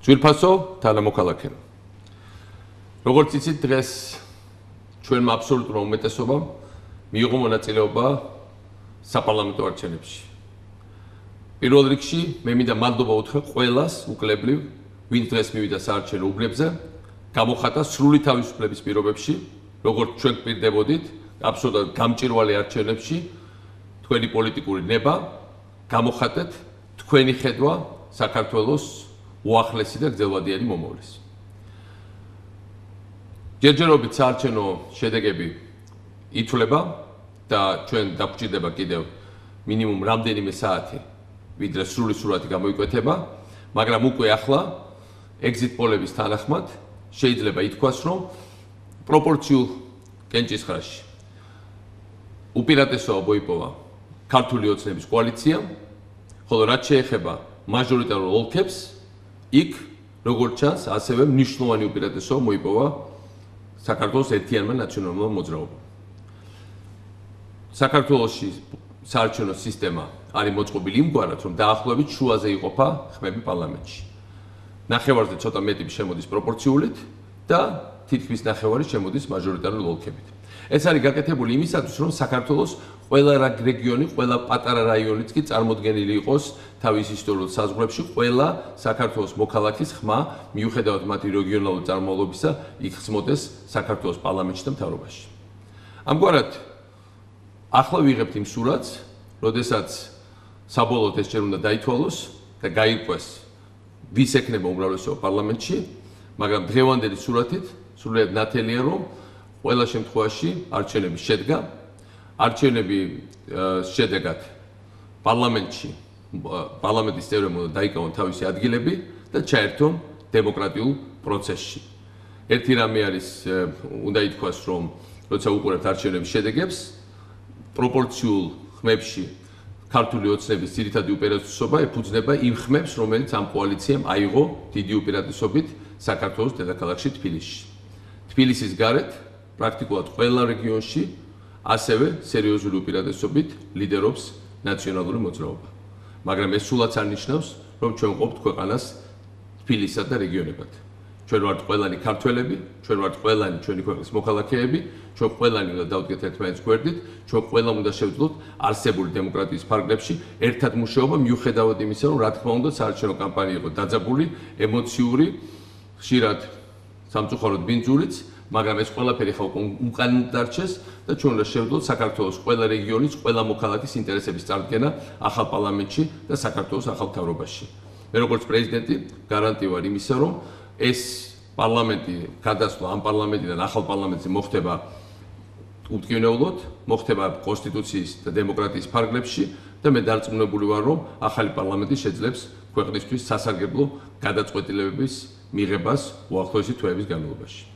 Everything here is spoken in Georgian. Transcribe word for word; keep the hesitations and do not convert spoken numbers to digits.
ძვირფასო თანამოქალაქეო. როგორც იცით, დღეს ჩვენმა აბსოლუტურმა უმეტესობამ მიიღო მონაწილეობა საპარლამენტო არჩევნებში. პირველ რიგში მე მინდა მადლობა უთხრა ყველას უკლებლივ, ვინც დღეს მივიდა საარჩევნო უბნებზე, გამოხატა სრული თავისუფლების პირობებში, როგორც ჩვენ გვპირდებოდით, აბსოლუტურად გამჭირვალე არჩევნებში, თქვენი პოლიტიკური ნება, გამოხატეთ თქვენი ხედვა საქართველოს უახლესი და გრძელვადიანი მომავლის. ჯერჯერობით საარჩევნო შედეგები ითვლება და ჩვენ დაგვჭირდება კიდევ მინიმუმ რამდენიმე საათი, ვიდრე სრული სურათი გამოიკვეთება, მაგრამ უკვე ახლა exit polების თანახმად შეიძლება ითქვას, რომ პროპორციულ კენჭისყრაში უპირატესობა მოიპოვა ქართული ოცნების კოალიციამ, ხოლო რაც შეეხება მაჟორიტარულ ოლქებს, იქ როგორც ჩანს, ასევე მნიშვნელოვანი უპირატესობა მოიპოვა საქართველოს ერთიანმა ნაციონალურმა მოძრაობამ. საქართველოში საარჩევნო სისტემა არის მოწყობილი იმგვარად, რომ დაახლოებით შუაზე იყოფა ხმები პარლამენტში. ნახევარზე ცოტა მეტი შემოდის პროპორციულით და თითქმის ნახევარი შემოდის მაჟორიტარულ ოლქებით. ეს არის გაკეთებული იმისათვის, რომ საქართველოს ყველა რეგიონი, ყველა პატარა რაიონიც კი წარმოდგენილი იყოს თავის ისტორიულ საზღვრებში, ყველა საქართველოს მოქალაქის ხმა, მიუხედავად მათი რეგიონალური წარმომავლობისა, იხსმოდეს საქართველოს პარლამენტში და მთავრობაში. ამგვარად, ახლა ვიღებთ იმ სურათს, როდესაც საბოლოოდ ეს ჯერ უნდა დაითვალოს და გაიყვეს, ვის ექნება უმრავლესობა პარლამენტში, მაგრამ დღევანდელი სურათით სრულიად ნათელია, რომ ყველა შემთხვევაში არჩევნები შედგა, არჩევნები შედეგად პარლამენტში პარლამენტის წევრებმა უნდა დაიკავონ თავისი ადგილები და ჩაერთონ დემოკრატიულ პროცესში. ერთი რამე არის, უნდა ითქვას, რომ როცა უყურებთ არჩევნების შედეგებს, პროპორციულ ხმებში ქართული ოცნების ძირითადი უპირატესობა ეფუძნება იმ ხმებს, რომელიც ამ კოალიციამ აიღო დიდი უპირატესობით საქართველოს დედაქალაქში თბილისში. თბილისის გარეთ პრაქტიკულად ყველა რეგიონში ასევე სერიოზული უპირატესობით ლიდერობს ნაციონალური მოძრაობა. მაგრამ ეს სულაც არ ნიშნავს, რომ ჩვენ ვყოფთ ქვეყანას თბილისსა და რეგიონებად. ჩვენ ვართ ყველანი ქართველები, ჩვენ ვართ ყველანი ჩვენი ქვეყნის მოქალაქეები, ჩვენ ყველანი უნდა დავდგეთ ერთმანეთის გვერდით, ჩვენ ყველამ უნდა შევძლოთ არსებული დემოკრატიის ფარგლებში ერთად მუშაობა, მიუხედავად იმისა, რომ რა თქმა უნდა საარჩევნო კამპანია იყო დაძაბული, ემოციური, ხშირად სამწუხაროდ ბინძურიც, მაგრამ ეს ყველაფერი ხა უკან დარჩეს და ჩვენ უნდა შევძლოთ საქართველოს ყველა რეგიონის, ყველა მოქალაქის ინტერესების წარდგენა ახალ პარლამენტში და საქართველოს ახალ მთავრობაში. მე როგორც პრეზიდენტი გარანტი ვარ იმისა, რომ ეს პარლამენტი გადასვლა ამ პარლამენტიდან ახალ პარლამენტზე მოხდება უდკინეულოდ, მოხდება კონსტიტუციის და დემოკრატიის ფარგლებში და მე დარწმუნებული ვარ, რომ ახალი პარლამენტი შეძლებს ქვეყნისთვის სასარგებლო გადაწყვეტილებების მიღებას უახლოესი თვეების განმავლობაში.